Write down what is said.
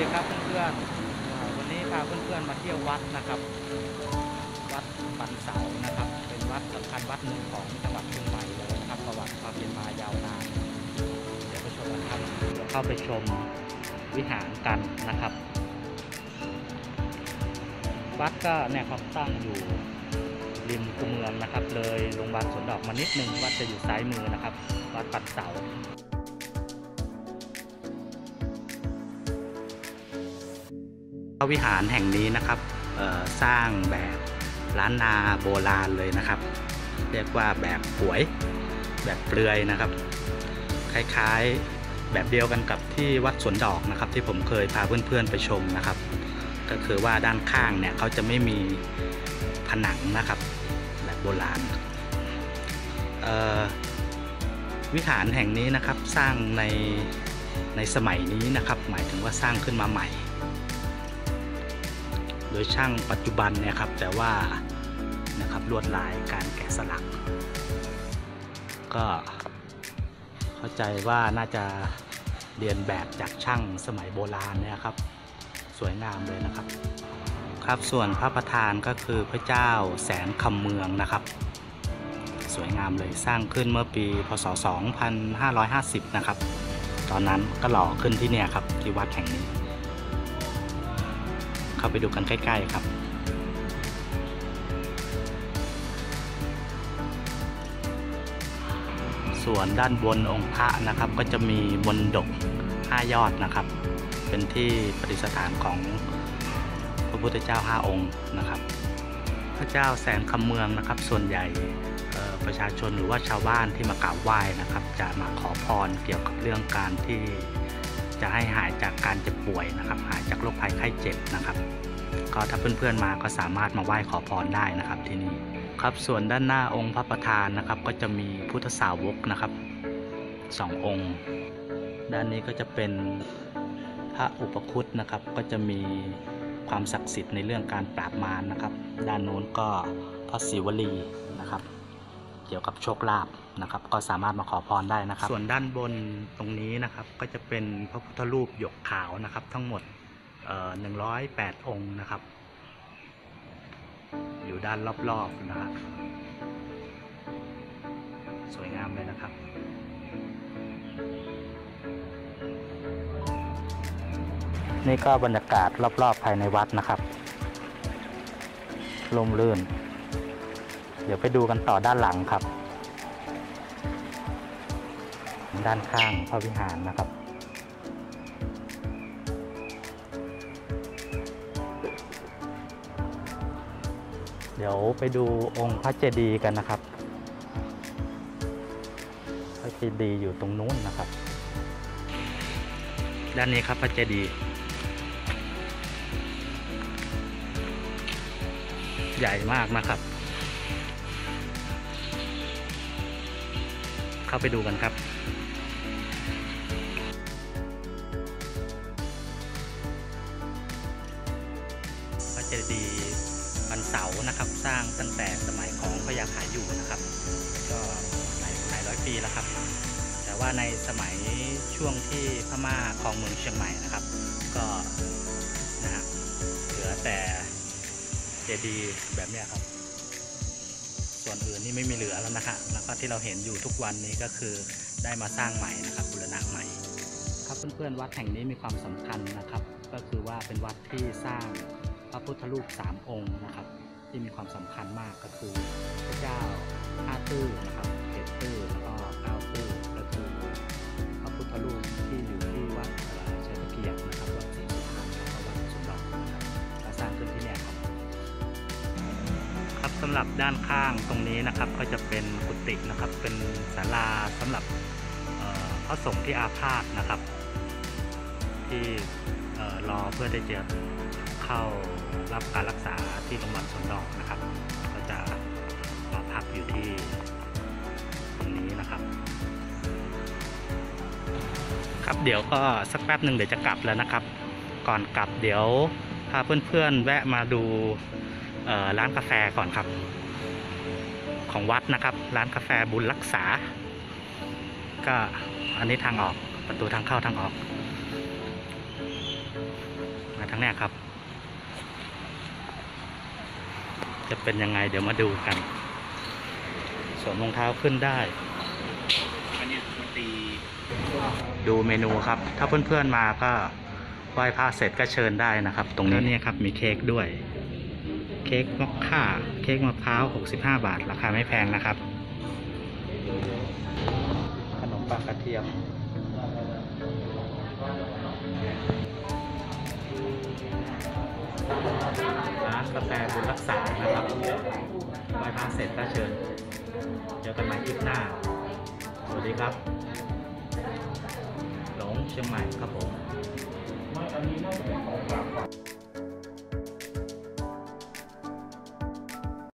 ครับเพื่อนๆวันนี้พาเพื่อนๆมาเที่ยววัดนะครับวัดปันเสานะครับเป็นวัดสำคัญวัดหนึ่งของจังหวัดเชียงใหม่เลยนะครับประวัติความเป็นมายาวนานเดี๋ยวไปชมกันครับเดี๋ยวเข้าไปชมวิหารกันนะครับวัดก็เนี่ยครับตั้งอยู่ริมคูเมืองนะครับเลยโรงพยาบาลสวนดอกมานิดนึงวัดจะอยู่ซ้ายมือนะครับวัดปันเสาพระวิหารแห่งนี้นะครับสร้างแบบล้านนาโบราณเลยนะครับเรียกว่าแบบป่วยแบบเปลือยนะครับคล้ายๆแบบเดียวกันกับที่วัดสวนดอกนะครับที่ผมเคยพาเพื่อนๆไปชมนะครับก็คือว่าด้านข้างเนี่ยเขาจะไม่มีผนังนะครับแบบโบราณวิหารแห่งนี้นะครับสร้างในสมัยนี้นะครับหมายถึงว่าสร้างขึ้นมาใหม่โดยช่างปัจจุบันเนี่ยครับแต่ว่านะครับลวดลายการแกะสลักก็เข้าใจว่าน่าจะเรียนแบบจากช่างสมัยโบราณเนี่ยครับสวยงามเลยนะครับครับส่วนพระประธานก็คือพระเจ้าแสนคำเมืองนะครับสวยงามเลยสร้างขึ้นเมื่อปีพ.ศ. 2550นะครับตอนนั้นก็หล่อขึ้นที่เนี่ยครับที่วัดแห่งนี้เข้าไปดูกันใกล้ๆครับส่วนด้านบนองค์พระนะครับก็จะมีมณฑป5 ยอดนะครับเป็นที่ประดิษฐานของพระพุทธเจ้า5 องค์นะครับพระเจ้าแสนคำเมืองนะครับส่วนใหญ่ประชาชนหรือว่าชาวบ้านที่มากราบไหว้นะครับจะมาขอพรเกี่ยวกับเรื่องการที่จะให้หายจากการเจ็บป่วยนะครับหายจากโรคภัยไข้เจ็บนะครับก็ถ้าเพื่อนๆมาก็สามารถมาไหว้ขอพรได้นะครับที่นี่ครับส่วนด้านหน้าองค์พระประธานนะครับก็จะมีพุทธสาวกนะครับ2 องค์ด้านนี้ก็จะเป็นพระอุปคุตนะครับก็จะมีความศักดิ์สิทธิ์ในเรื่องการปราบมารนะครับด้านโน้นก็พระศิวลีนะครับเกี่ยวกับโชคลาภนะครับก็สามารถมาขอพรได้นะครับส่วนด้านบนตรงนี้นะครับก็จะเป็นพระพุทธรูปหยกขาวนะครับทั้งหมด108 องค์นะครับอยู่ด้านรอบๆนะครับสวยงามเลยนะครับนี่ก็บรรยากาศรอบๆภายในวัดนะครับร่มรื่นเดี๋ยวไปดูกันต่อด้านหลังครับด้านข้างพระวิหารนะครับเดี๋ยวไปดูองค์พระเจดีย์กันนะครับพระเจดีย์อยู่ตรงนู้นนะครับด้านนี้ครับพระเจดีย์ใหญ่มากนะครับเข้าไปดูกันครับพระเจดีย์ปันเสานะครับสร้างตั้งแต่สมัยของพระยาขายอยู่นะครับก็หลายร้อยปีแล้วครับแต่ว่าในสมัยช่วงที่พม่าครองเมืองเชียงใหม่นะครับก็นะฮะเหลือแต่เจดีย์แบบเนี้ยครับส่วนอื่นนี่ไม่มีเหลือแล้วนะฮะแล้วก็ที่เราเห็นอยู่ทุกวันนี้ก็คือได้มาสร้างใหม่นะครับบูรณะใหม่ครับเพื่อนๆวัดแห่งนี้มีความสำคัญนะครับก็คือว่าเป็นวัดที่สร้างพระพุทธรูป3 องค์นะครับที่มีความสำคัญมากก็คือพระเจ้า5 ตื้อนะครับ7 ตื้อแล้วก็9 ตื้อก็คือพระพุทธรูปที่อยู่ที่วัดชัยตะเกียบนะครับวัดศรีสุพรรณแล้วก็วัดสวนดอกนะครับก็สร้างขึ้นที่นี่ครับครับสำหรับด้านข้างตรงนี้นะครับก็จะเป็นกุฏินะครับเป็นศาลาสำหรับพระสงฆ์ที่อาพาธนะครับที่รอเพื่อได้จะเข้ารับการรักษาที่โรงพยาบาลสวนดอกนะครับก็จะมาพักอยู่ที่ตรงนี้นะครับครับเดี๋ยวก็สักแป๊บหนึ่งเดี๋ยวจะกลับแล้วนะครับก่อนกลับเดี๋ยวพาเพื่อนๆแวะมาดูร้านกาแฟก่อนครับของวัดนะครับร้านกาแฟบุญรักษาก็อันนี้ทางออกประตูทางเข้าทางออกทางเนี้ยครับ จะเป็นยังไงเดี๋ยวมาดูกันสวมรองเท้าขึ้นได้ดูเมนูครับถ้าเพื่อนๆมาก็ไหว้พระเสร็จก็เชิญได้นะครับตรงนี้เนี่ยครับมีเค้กด้วยเค้กมอคค่าเค้กมะพร้าว65 บาทราคาไม่แพงนะครับขนมปังกระเทียมร้านกาแฟบุญรักษานะครับไหว้พระเสร็จก็เชิญเจอกันใหม่คลิปหน้าสวัสดีครับหลงเชียงใหม่ครับผม